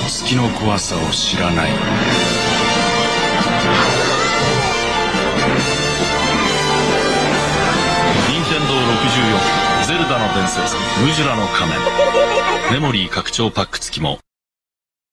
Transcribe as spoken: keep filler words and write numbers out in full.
隙の怖さを知らない。任天堂ろくじゅうよんゼルダの伝説ムジュラの仮面メモリー拡張パック付きも